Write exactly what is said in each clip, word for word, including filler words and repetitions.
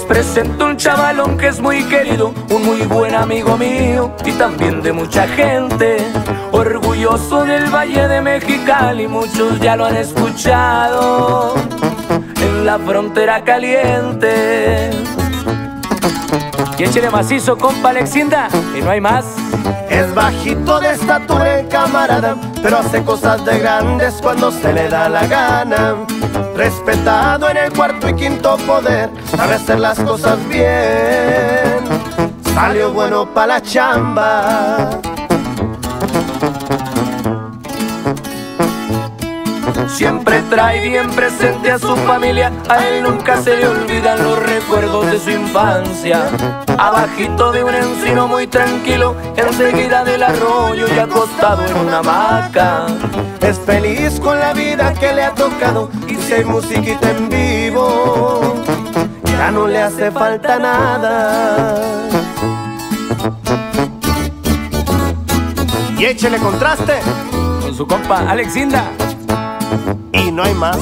presento un chavalón que es muy querido, un muy buen amigo mío y también de mucha gente. Orgulloso del Valle de Mexicali, muchos ya lo han escuchado, en la frontera caliente. Y échele macizo, compa Alexinda, que no hay más. Es bajito de estatura el camarada, pero hace cosas de grandes cuando se le da la gana. Respetado en el cuarto y quinto poder, sabe hacer las cosas bien. Salió bueno pa' la chamba. Siempre trae bien presente a su familia, a él nunca se le olvidan los recuerdos de su infancia. Abajito de un encino muy tranquilo, enseguida del arroyo y acostado en una hamaca. Es feliz con la vida que le ha tocado, y si hay musiquita en vivo, ya no le hace falta nada. Y échele contraste con su compa Alexinda, y no hay más.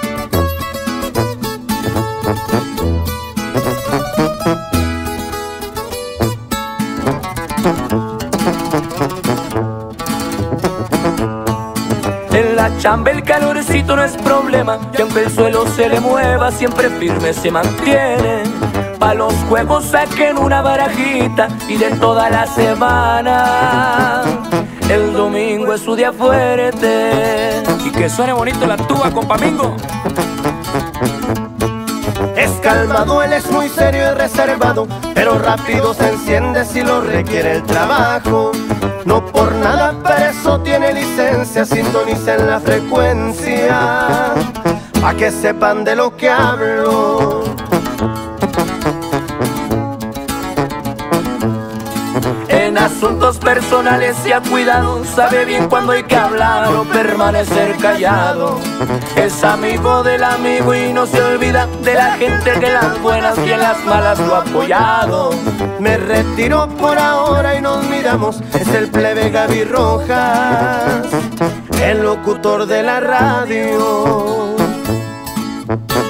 En la chamba el calorcito no es problema, y aunque el suelo se le mueva, siempre firme se mantiene. Pa' los juegos saquen una barajita, y de toda la semana el domingo es su día fuerte. Y que suene bonito la tuba, compa Mingo. Es calmado, él es muy serio y reservado, pero rápido se enciende si lo requiere el trabajo. No por nada, pero eso tiene licencia, sintonicen la frecuencia, pa' que sepan de lo que hablo. En asuntos personales se ha cuidado, sabe bien cuando hay que hablar o permanecer callado. Es amigo del amigo y no se olvida de la gente que en las buenas y en las malas lo ha apoyado. Me retiro por ahora y nos miramos, es el plebe Gaby Rojas, el locutor de la radio.